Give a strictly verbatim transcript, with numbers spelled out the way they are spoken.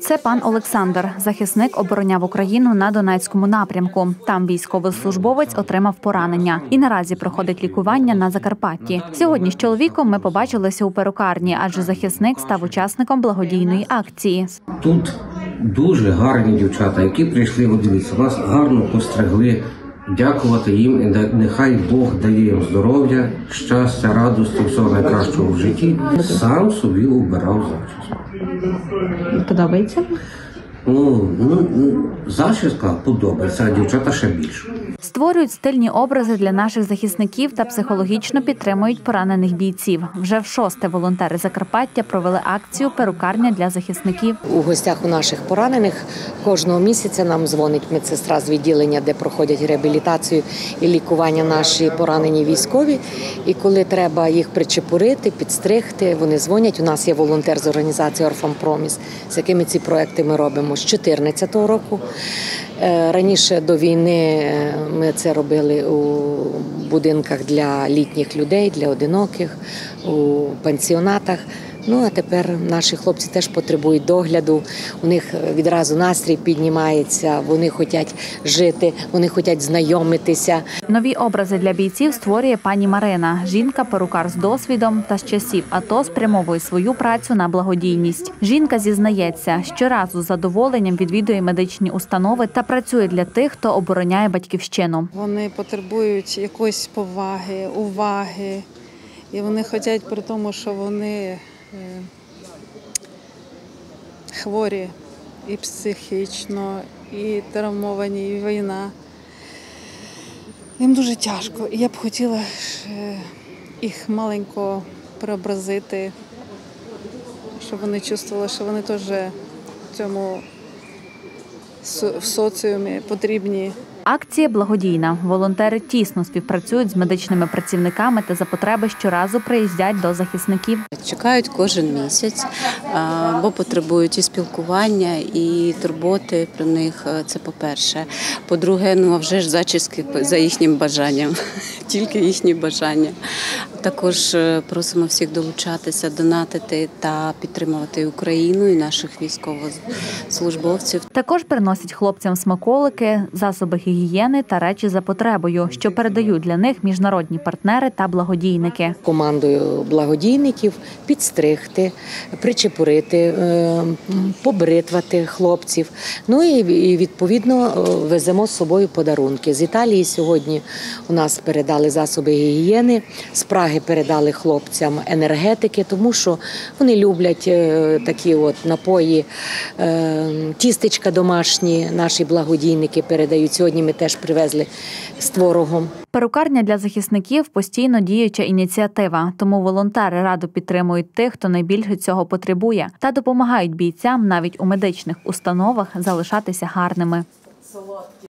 Це пан Олександр. Захисник обороняв Україну на Донецькому напрямку. Там військовослужбовець отримав поранення і наразі проходить лікування на Закарпатті. Сьогодні з чоловіком ми побачилися у перукарні, адже захисник став учасником благодійної акції. Тут дуже гарні дівчата, які прийшли, от дивіться, вас гарно постригли. Дякувати їм, і нехай Бог дає їм здоров'я, щастя, радості, всього найкращого в житті. Сам собі обирав зачіску. Подобається? Ну, ну, зачіска подобається, а дівчата ще більше. Створюють стильні образи для наших захисників та психологічно підтримують поранених бійців. Вже в шосте волонтери Закарпаття провели акцію «Перукарня для захисників». У гостях у наших поранених кожного місяця нам дзвонить медсестра з відділення, де проходять реабілітацію і лікування наші поранені військові. І коли треба їх причепурити, підстригти, вони дзвонять. У нас є волонтер з організації «Орфан Проміс», з якими ці проекти ми робимо з дві тисячі чотирнадцятого року. Раніше до війни ми це робили у будинках для літніх людей, для одиноких, у пансіонатах. Ну, а тепер наші хлопці теж потребують догляду, у них відразу настрій піднімається, вони хочуть жити, вони хочуть знайомитися. Нові образи для бійців створює пані Марина. Жінка-перукар з досвідом та з часів АТО спрямовує свою працю на благодійність. Жінка зізнається, щоразу з задоволенням відвідує медичні установи та працює для тих, хто обороняє батьківщину. Вони потребують якоїсь поваги, уваги, і вони хочуть при тому, що вони хворі і психічно, і травмовані, і війна. Їм дуже тяжко. І я б хотіла їх маленько преобразити, щоб вони відчували, що вони теж в цьому в соціумі потрібні. Акція благодійна. Волонтери тісно співпрацюють з медичними працівниками та за потреби щоразу приїздять до захисників. Чекають кожен місяць, бо потребують і спілкування, і турботи про них, це по-перше. По-друге, ну, а вже ж зачіски за їхнім бажанням, тільки їхні бажання. Також просимо всіх долучатися, донатити та підтримувати Україну і наших військовослужбовців. Також приносять хлопцям смаколики, засоби гігієни та речі за потребою, що передають для них міжнародні партнери та благодійники. Командою благодійників підстригти, причепурити, побритвати хлопців. Ну і відповідно веземо з собою подарунки. З Італії сьогодні у нас передали засоби гігієни, з Праги передали хлопцям енергетики, тому що вони люблять такі от напої, тістечка домашні, наші благодійники передають. Сьогодні ми теж привезли з творогом. Перукарня для захисників – постійно діюча ініціатива, тому волонтери радо підтримують тих, хто найбільше цього потребує, та допомагають бійцям навіть у медичних установах залишатися гарними.